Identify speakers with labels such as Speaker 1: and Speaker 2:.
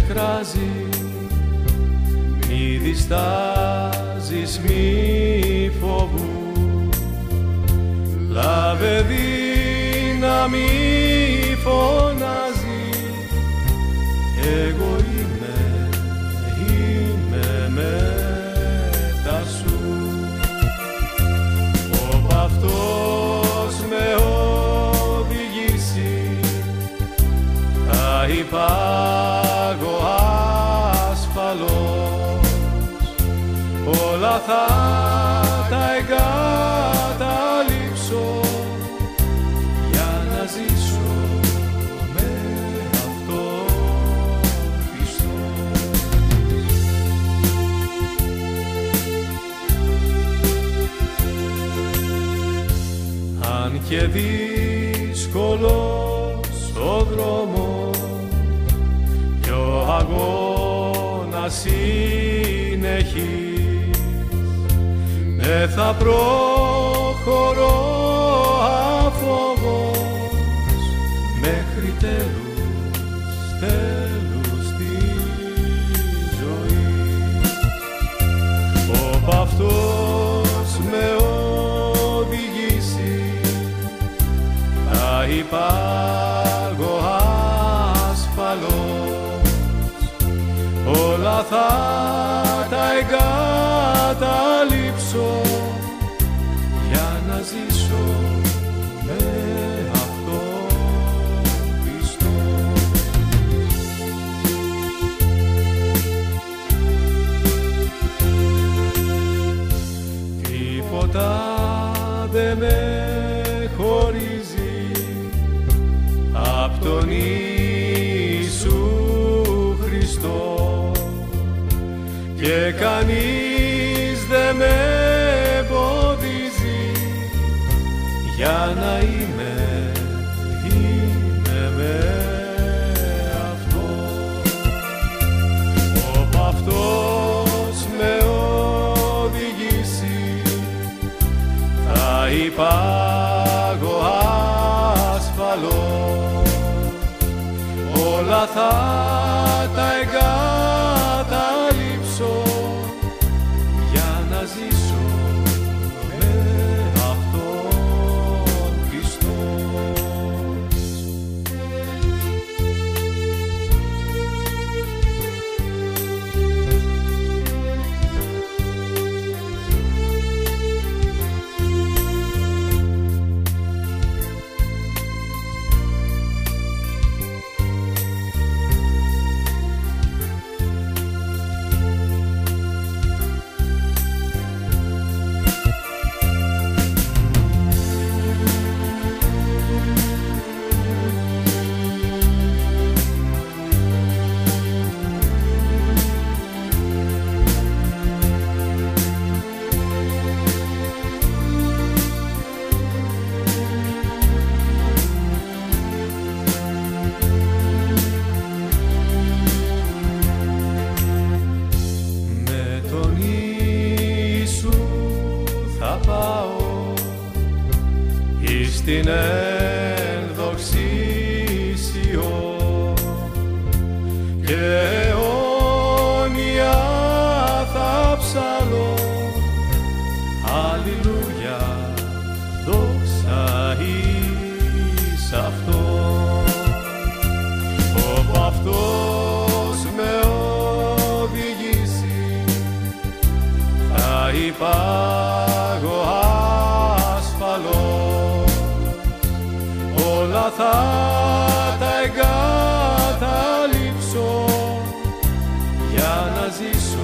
Speaker 1: κράζει, μη διστάζεις, μη φοβού, λάβε δύναμη, φωνάζει, εγώ είμαι μετά σου. Όπου αυτός με οδηγήσει, θα υπάγω ασφαλώς, όλα θα τα εγκαταλείψω για να ζήσω με αυτό πιστός. Αν και δύσκολος ο δρόμος κι ο αγώνας συνεχής, δεν θα προχωρώ αφόβος μέχρι τέλους τη ζωή. Όπου αυτός με οδηγήσει, θα υπάγω ασφαλώς, όλα θα τα εγκαταλείψω για να ζήσω με αυτό πιστός. Τίποτα δεν με χωρίζει απ' τον Ιησού Χριστό, και κανείς δεν με εμποδίζει για να είμαι με αυτό. Όπου αυτός με οδηγήσει, θα υπάγω ασφαλώς, όλα θα τα εγκαταλείψω για να ζήσω με αυτόν πιστός. Στην ενδοξήσιο και αιώνια θα ψαλώ, αλληλούια, δόξα εις αυτόν. Όπου αυτός με οδηγήσει, θα υπάγω ασφαλώς, όλα θα τα εγκαταλείψω για να ζήσω